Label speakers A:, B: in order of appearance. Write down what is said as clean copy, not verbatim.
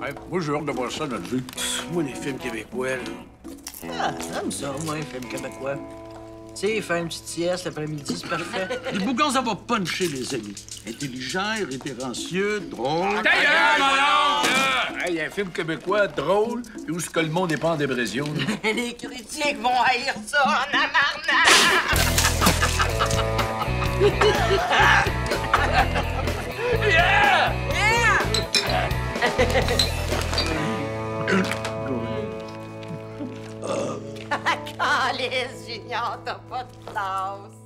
A: Ouais, moi, j'ai hâte de voir ça, notre vie.
B: Moi, les films québécois, là.
C: Ah, j'aime ça, moi, un film québécois. Tu sais, faire une petite sieste l'après-midi, c'est parfait.
B: Les bouquins, ça va puncher, les amis. Intelligent, révérencieux, drôle.
A: Ta gueule, mon oncle! Hey, un film québécois drôle, puis où ce que le monde n'est pas en dépression.
C: Les critiques vont haïr ça en amarnant!
A: Yeah!
C: Yeah! Calisse, Junior, t'as pas de classe.